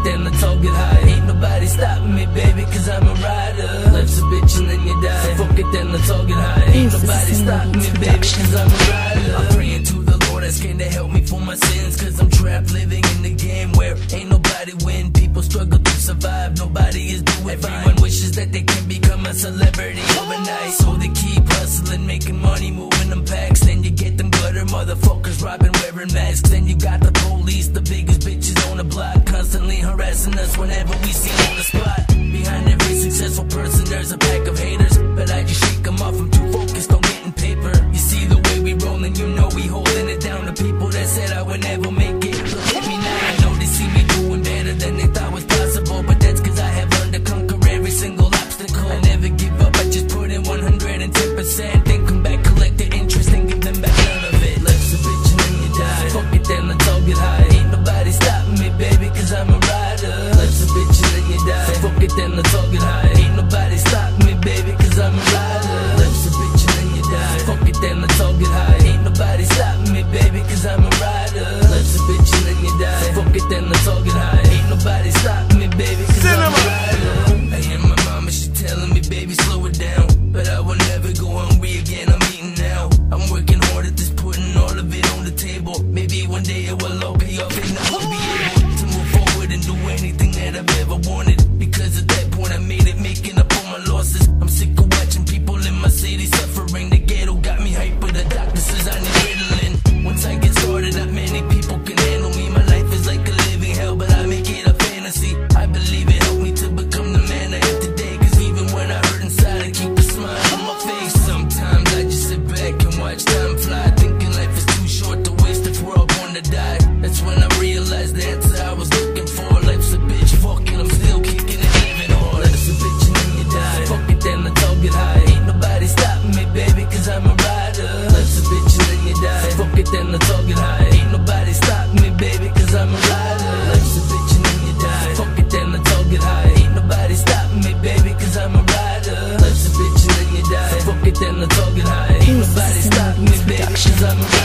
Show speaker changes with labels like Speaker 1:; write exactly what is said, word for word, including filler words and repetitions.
Speaker 1: then the target high. Ain't nobody stopping me, baby, cause I'm a rider. Life's a bitch and then you die. Fuck it, then the target high. Ain't nobody stopping me, baby, cause I'm a rider. I'm praying to the Lord, asking to help me for my sins, cause I'm trapped living in the game where ain't nobody win. People struggle to survive, nobody is doing fine. Everyone wishes that they can become a celebrity overnight, so they keep hustling, making money, moving them packs. Then you get them gutter motherfuckers robbing, wearing masks. Then you got the police, the biggest bitches on the block, constantly harassing us whenever we see them on the spot. Behind every successful person there's a pack of haters, but I just shake them off, I'm too focused on getting paper. You see the way we rollin', you know we holding it down. The people that said I would never make it, look at me now. I know they see me doing better than they thought was possible, but that's cause I have learned to conquer every single obstacle. I never give up, I just put in one hundred ten percent, then come back, collect the interest, and give them back none of it. Life's a bitch and then you die. Fuck it, then the target high. Ain't nobody stopping me, baby, cause I'm a rider. Life's a bitch and then you die. Fuck it, then the target high. Ain't nobody stopping me, baby, cause I'm a rider. Life's a bitch and then you die. Fuck it, then the target high. Ain't nobody stopping me, baby, cause I'm a rider. Life's a bitch and then you die. Fuck it, then the target high. Ain't nobody stopping me, baby, cause I'm a rider. I hear my mama, she telling me, baby, slow it down, but I will never go hungry again, I'm eating now. I'm working hard at this, putting all of it on the table. Maybe one day it will all pay off and I will be able to move forward and do anything that I've ever wanted. Because at that point I made it, making up all my losses. I'm sick of watching people in my city suffering. The ghetto got me hype, but the doctor says I need Ritalin. Once I get started, not many people can handle me. My life is like a living hell, but I make it a fantasy. I believe it helped me to become the man I am today. Cause even when I hurt inside, I keep a smile on my face. Sometimes I just sit back and watch time fly, thinking life is too short to waste if we're all born to die. That's when I realized the answer I was looking for. Life's a bitch, fuck it, I'm still kicking and living hard. Life's a bitch and then you die. Fuck it, then the target high. Ain't nobody stopping me, baby, cause I'm a rider. Life's a bitch and then you die. Fuck it, then the target high. Ain't nobody stopping me, baby, cause I'm a rider. Life's a bitch and then you die. Fuck it, then the target high. Ain't nobody stopping me, baby, cause I'm a rider. Life's a bitch and then you die. Fuck it, then the target high. Ain't nobody stopping me, baby, cause I'm a rider.